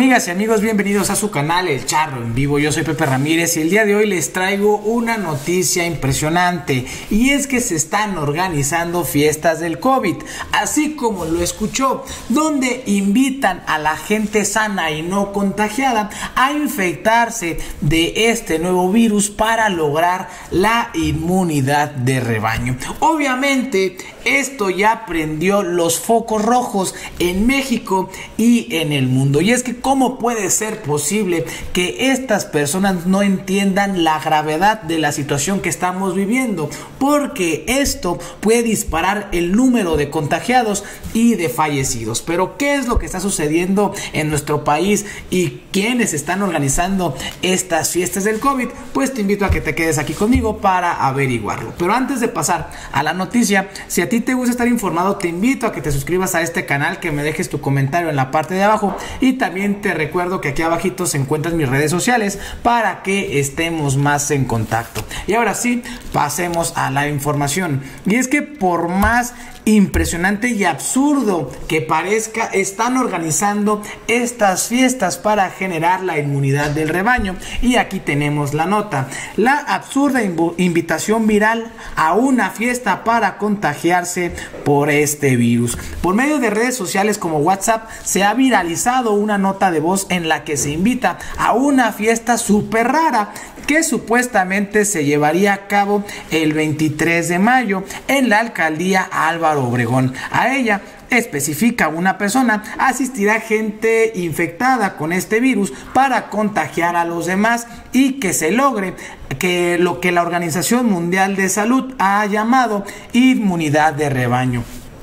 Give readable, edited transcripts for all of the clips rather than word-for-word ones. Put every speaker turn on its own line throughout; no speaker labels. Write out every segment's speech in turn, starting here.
Amigas y amigos, bienvenidos a su canal El Charro en Vivo. Yo soy Pepe Ramírez y el día de hoy les traigo una noticia impresionante, y es que se están organizando fiestas del COVID, así como lo escuchó, donde invitan a la gente sana y no contagiada a infectarse de este nuevo virus para lograr la inmunidad de rebaño. Obviamente esto ya prendió los focos rojos en México y en el mundo, y es que ¿cómo puede ser posible que estas personas no entiendan la gravedad de la situación que estamos viviendo? Porque esto puede disparar el número de contagiados y de fallecidos. Pero ¿qué es lo que está sucediendo en nuestro país y quiénes están organizando estas fiestas del COVID? Pues te invito a que te quedes aquí conmigo para averiguarlo. Pero antes de pasar a la noticia, si a ti te gusta estar informado, te invito a que te suscribas a este canal, que me dejes tu comentario en la parte de abajo, y también te recuerdo que aquí abajito se encuentran mis redes sociales para que estemos más en contacto. Y ahora sí, pasemos a la información. Y es que por más impresionante y absurdo que parezca, están organizando estas fiestas para generar la inmunidad del rebaño. Y aquí tenemos la nota: la absurda invitación viral a una fiesta para contagiarse por este virus. Por medio de redes sociales como WhatsApp se ha viralizado una nota de voz en la que se invita a una fiesta súper rara que supuestamente se llevaría a cabo el 23 de mayo en la alcaldía Álvaro Obregón. A ella, especifica una persona, asistirá gente infectada con este virus para contagiar a los demás y que se logre que lo que la Organización Mundial de Salud ha llamado inmunidad de rebaño.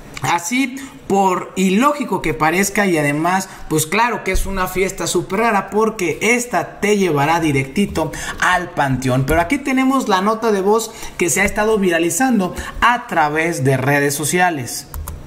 Así, por ilógico que parezca, y además pues claro que es una fiesta súper rara, porque esta te llevará directito al panteón. Pero aquí tenemos la nota de voz que se ha estado viralizando a través de redes sociales.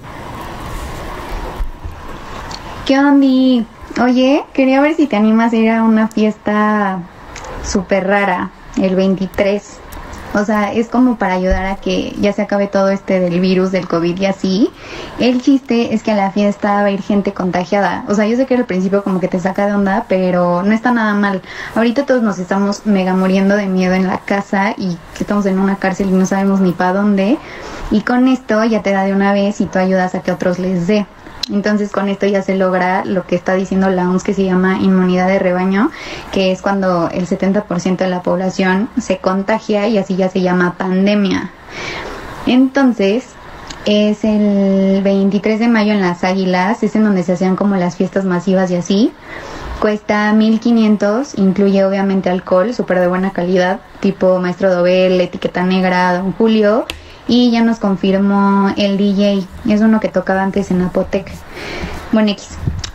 ¿Qué onda? Oye, quería ver si te animas a ir a una fiesta súper rara el 23. O sea, es como para ayudar a que ya se acabe todo del virus del COVID y así. El chiste es que a la fiesta va a ir gente contagiada. O sea, yo sé que al principio como que te saca de onda, pero no está nada mal. Ahorita todos nos estamos mega muriendo de miedo en la casa y que estamos en una cárcel y no sabemos ni para dónde. Y con esto ya te da de una vez y tú ayudas a que otros les dé. Entonces con esto ya se logra lo que está diciendo la OMS, que se llama inmunidad de rebaño, que es cuando el 70% de la población se contagia, y así ya se llama pandemia. Entonces es el 23 de mayo en Las Águilas, es en donde se hacían como las fiestas masivas y así. Cuesta 1,500, incluye obviamente alcohol, súper de buena calidad, tipo Maestro Dobel, Etiqueta Negra, Don Julio. Y ya nos confirmó el DJ, es uno que tocaba antes en Apotec. Bueno, X.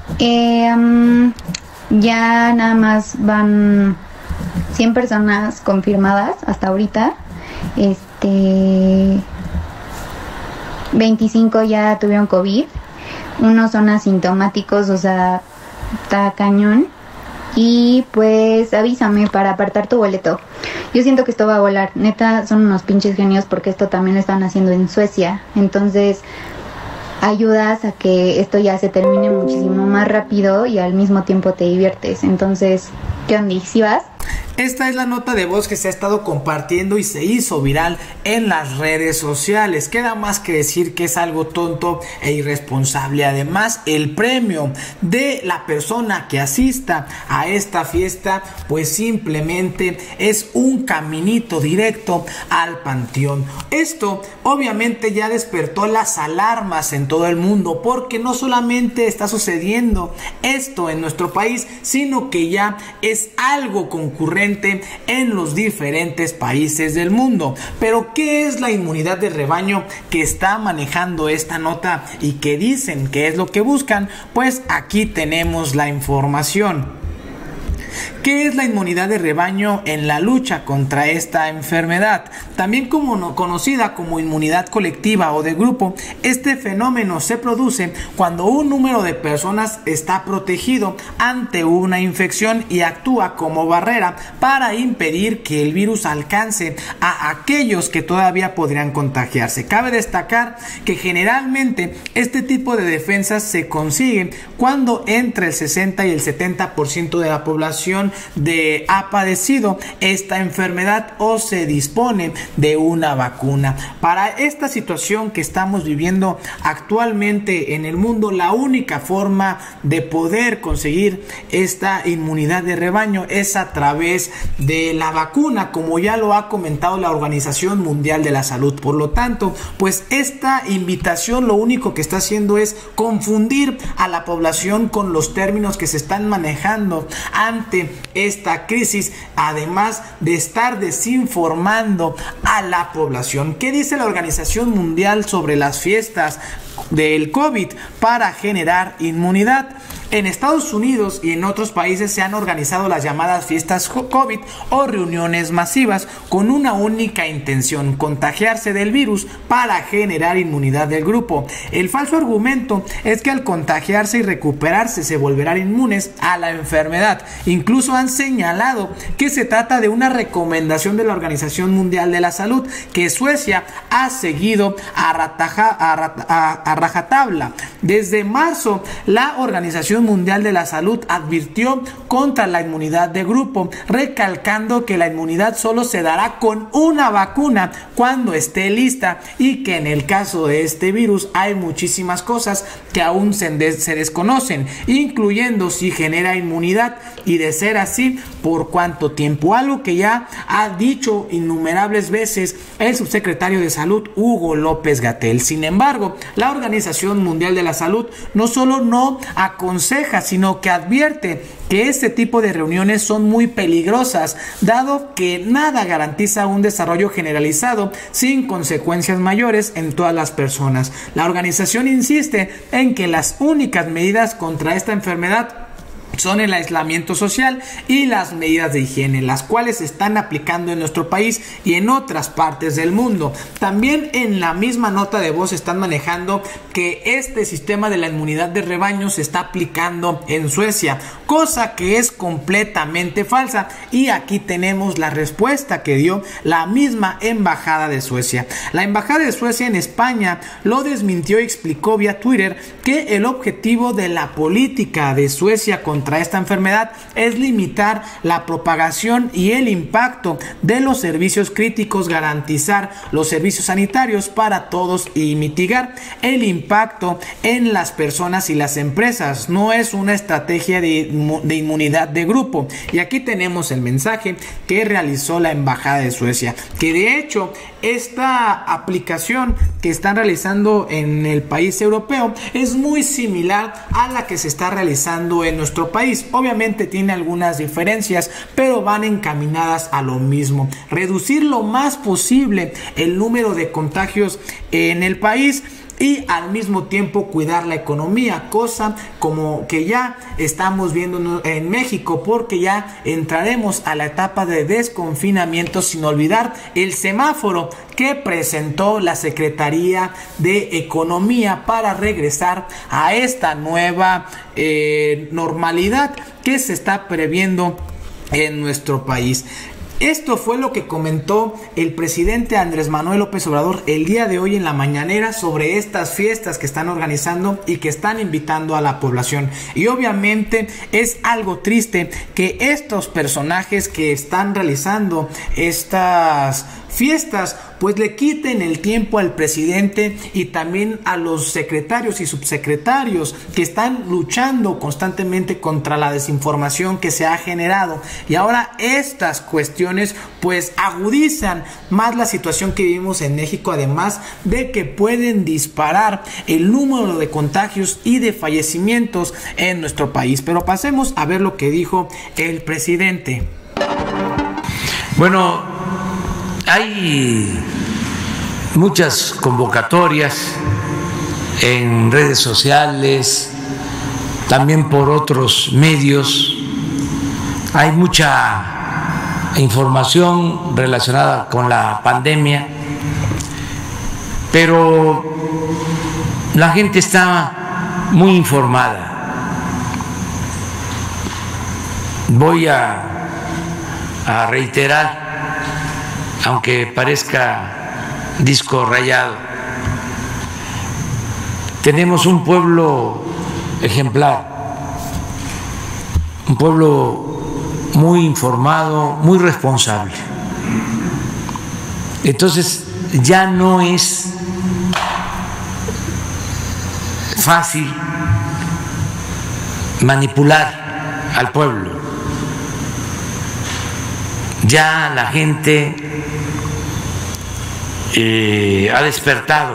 Ya nada más van 100 personas confirmadas hasta ahorita. 25 ya tuvieron COVID. Unos son asintomáticos, o sea, está cañón. Y pues avísame para apartar tu boleto. Yo siento que esto va a volar. Neta, son unos pinches genios, porque esto también lo están haciendo en Suecia. Entonces ayudas a que esto ya se termine muchísimo más rápido y al mismo tiempo te diviertes. Entonces, ¿qué onda? ¿Sí vas?
Esta es la nota de voz que se ha estado compartiendo y se hizo viral en las redes sociales. Queda más que decir que es algo tonto e irresponsable. Además, el premio de la persona que asista a esta fiesta pues simplemente es un caminito directo al panteón. Esto obviamente ya despertó las alarmas en todo el mundo, porque no solamente está sucediendo esto en nuestro país, sino que ya es algo concurrente en los diferentes países del mundo. Pero ¿qué es la inmunidad de rebaño que está manejando esta nota y que dicen que es lo que buscan? Pues aquí tenemos la información. ¿Qué es la inmunidad de rebaño en la lucha contra esta enfermedad? También conocida como inmunidad colectiva o de grupo, este fenómeno se produce cuando un número de personas está protegido ante una infección y actúa como barrera para impedir que el virus alcance a aquellos que todavía podrían contagiarse. Cabe destacar que generalmente este tipo de defensas se consigue cuando entre el 60 y el 70% de la población ha padecido esta enfermedad o se dispone de una vacuna. Para esta situación que estamos viviendo actualmente en el mundo, la única forma de poder conseguir esta inmunidad de rebaño es a través de la vacuna, como ya lo ha comentado la Organización Mundial de la Salud. Por lo tanto, pues esta invitación lo único que está haciendo es confundir a la población con los términos que se están manejando ante esta crisis, además de estar desinformando a la población. ¿Qué dice la Organización Mundial sobre las fiestas del COVID para generar inmunidad? En Estados Unidos y en otros países se han organizado las llamadas fiestas COVID o reuniones masivas con una única intención: contagiarse del virus para generar inmunidad del grupo. El falso argumento es que al contagiarse y recuperarse se volverán inmunes a la enfermedad. Incluso han señalado que se trata de una recomendación de la Organización Mundial de la Salud que Suecia ha seguido a rajatabla. Desde marzo, la Organización Mundial de la Salud advirtió contra la inmunidad de grupo, recalcando que la inmunidad solo se dará con una vacuna cuando esté lista y que en el caso de este virus hay muchísimas cosas que aún se desconocen, incluyendo si genera inmunidad y, de ser así, por cuánto tiempo. Algo que ya ha dicho innumerables veces el subsecretario de Salud, Hugo López-Gatell. Sin embargo, la Organización Mundial de la Salud no solo no aconseja, sino que advierte que este tipo de reuniones son muy peligrosas, dado que nada garantiza un desarrollo generalizado sin consecuencias mayores en todas las personas. La organización insiste en que las únicas medidas contra esta enfermedad son el aislamiento social y las medidas de higiene, las cuales se están aplicando en nuestro país y en otras partes del mundo. También en la misma nota de voz están manejando que este sistema de la inmunidad de rebaño se está aplicando en Suecia, cosa que es completamente falsa, y aquí tenemos la respuesta que dio la misma embajada de Suecia. La embajada de Suecia en España lo desmintió y explicó vía Twitter que el objetivo de la política de Suecia contra esta enfermedad es limitar la propagación y el impacto de los servicios críticos, garantizar los servicios sanitarios para todos y mitigar el impacto en las personas y las empresas. No es una estrategia de inmunidad de grupo. Y aquí tenemos el mensaje que realizó la embajada de Suecia, que de hecho esta aplicación que están realizando en el país europeo es muy similar a la que se está realizando en nuestro país. Obviamente tiene algunas diferencias, pero van encaminadas a lo mismo: reducir lo más posible el número de contagios en el país y al mismo tiempo cuidar la economía, cosa como que ya estamos viendo en México, porque ya entraremos a la etapa de desconfinamiento, sin olvidar el semáforo que presentó la Secretaría de Economía para regresar a esta nueva normalidad que se está previendo en nuestro país. Esto fue lo que comentó el presidente Andrés Manuel López Obrador el día de hoy en la mañanera sobre estas fiestas que están organizando y que están invitando a la población. Y obviamente es algo triste que estos personajes que están realizando estas fiestas pues le quiten el tiempo al presidente y también a los secretarios y subsecretarios que están luchando constantemente contra la desinformación que se ha generado. Y ahora estas cuestiones pues agudizan más la situación que vivimos en México, además de que pueden disparar el número de contagios y de fallecimientos en nuestro país. Pero pasemos a ver lo que dijo el presidente.
Bueno, hay muchas convocatorias en redes sociales, también por otros medios, hay mucha información relacionada con la pandemia, pero la gente está muy informada. Voy a reiterar, aunque parezca disco rayado, tenemos un pueblo ejemplar, un pueblo muy informado, muy responsable. Entonces ya no es fácil manipular al pueblo. Ya la gente ha despertado.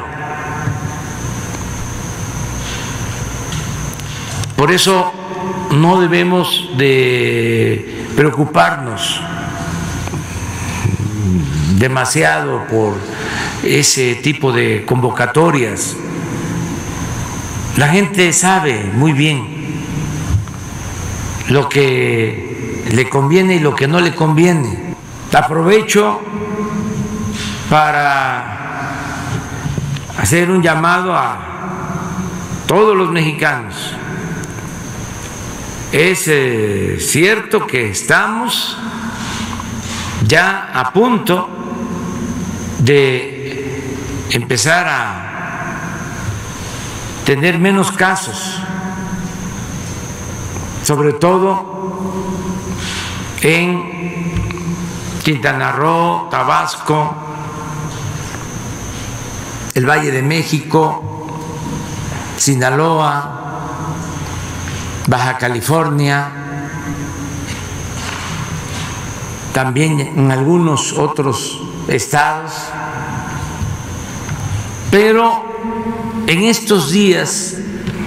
Por eso no debemos de preocuparnos demasiado por ese tipo de convocatorias. La gente sabe muy bien lo que le conviene y lo que no le conviene. Aprovecho para hacer un llamado a todos los mexicanos. Es cierto que estamos ya a punto de empezar a tener menos casos, sobre todo en Quintana Roo, Tabasco, el Valle de México, Sinaloa, Baja California, también en algunos otros estados. Pero en estos días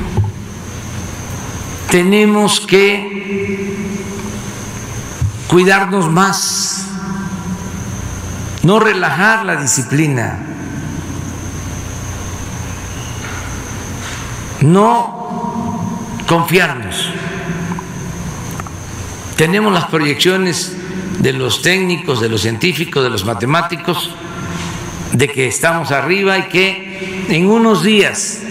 tenemos que cuidarnos más, no relajar la disciplina, no confiarnos. Tenemos las proyecciones de los técnicos, de los científicos, de los matemáticos, de que estamos arriba y que en unos días,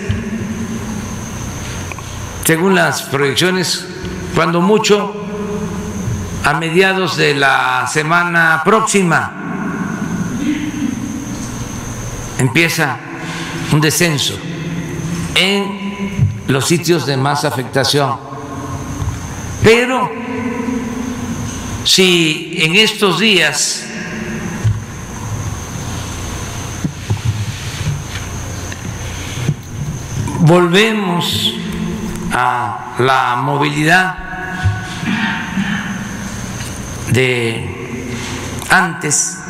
según las proyecciones, cuando mucho, a mediados de la semana próxima, empieza un descenso en los sitios de más afectación. Pero si en estos días volvemos a la movilidad de antes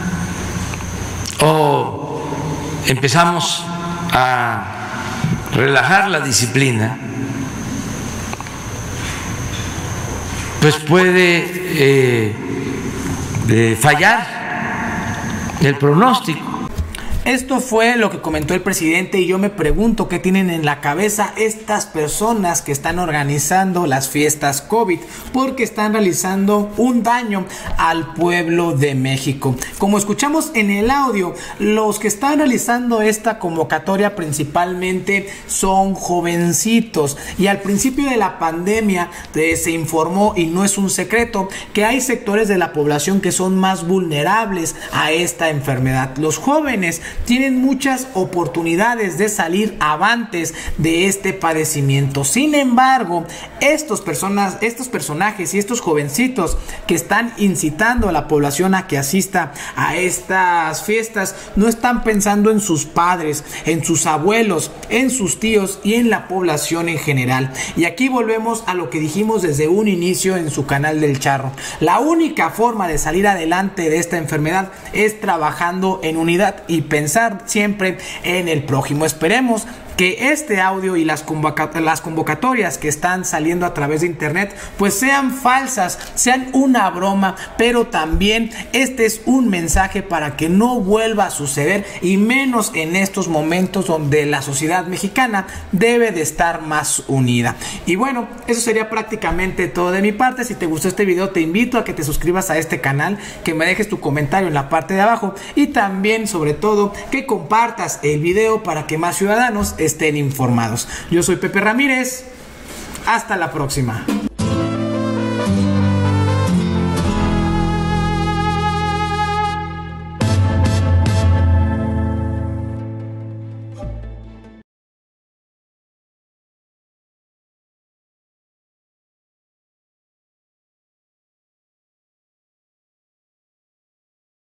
o empezamos a relajar la disciplina, pues puede fallar el pronóstico.
Esto fue lo que comentó el presidente y yo me pregunto qué tienen en la cabeza estas personas que están organizando las fiestas COVID, porque están realizando un daño al pueblo de México. Como escuchamos en el audio, los que están realizando esta convocatoria principalmente son jovencitos, y al principio de la pandemia se informó, y no es un secreto, que hay sectores de la población que son más vulnerables a esta enfermedad. Los jóvenes tienen muchas oportunidades de salir avantes de este padecimiento. Sin embargo, estos personajes y estos jovencitos que están incitando a la población a que asista a estas fiestas no están pensando en sus padres, en sus abuelos, en sus tíos y en la población en general. Y aquí volvemos a lo que dijimos desde un inicio en su canal del Charro. La única forma de salir adelante de esta enfermedad es trabajando en unidad y pensar siempre en el prójimo. Esperemos que este audio y las convocatorias que están saliendo a través de internet pues sean falsas, sean una broma, pero también este es un mensaje para que no vuelva a suceder, y menos en estos momentos donde la sociedad mexicana debe de estar más unida. Y bueno, eso sería prácticamente todo de mi parte. Si te gustó este video, te invito a que te suscribas a este canal, que me dejes tu comentario en la parte de abajo, y también, sobre todo, que compartas el video para que más ciudadanos estén informados. Yo soy Pepe Ramírez. Hasta la próxima.